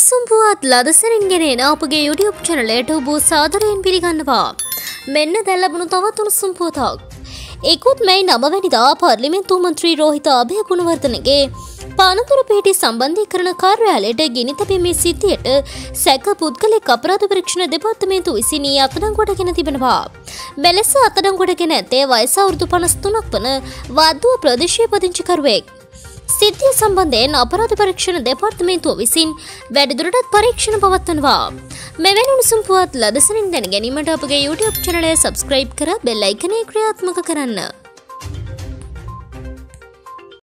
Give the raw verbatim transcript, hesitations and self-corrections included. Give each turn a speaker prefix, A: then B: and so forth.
A: උණුසුම් පුවත් ලදසරින් ගෙනෙන අපගේ YouTube channel එකට ඔබ සාදරයෙන් පිළිගන්නවා. මෙන්න දැන් ලැබුණු තවත් උණුසුම් පුවතක්. ඒකුත් මේ නව වෙනිදා පාර්ලිමේන්තු මන්ත්‍රී රෝහිත අබේගුණවර්ධනගේ පානතුර පිහිටි සම්බන්ධීකරණ කාර්යාලයට ගිනි තැබීමේ සිද්ධියට සැක පුද්ගලික අපරාධ පරීක්ෂණ දෙපාර්තමේන්තුව විසින් අත්අඩංගුවට ගෙන තිබෙනවා. මෙලෙස අත්අඩංගුවට ගෙන ඇත්තේ වයස අවුරුදු පනස් තුනක් වන වද්දුව ප්‍රදේශීය පදිංචිකරුවෙක්. සිද්ධිය සම්බන්ධයෙන් අපරාධ පරීක්ෂණ දෙපාර්තමේන්තුව විසින් වැඩිදුරටත් පරීක්ෂණ පවත්වනවා. මෙවැනි උණුසුම් පුවත් ලදසනින් දැන ගැනීමට අපගේ YouTube channel එක subscribe කර බෙල් අයිකනය ක්‍රියාත්මක කරන්න.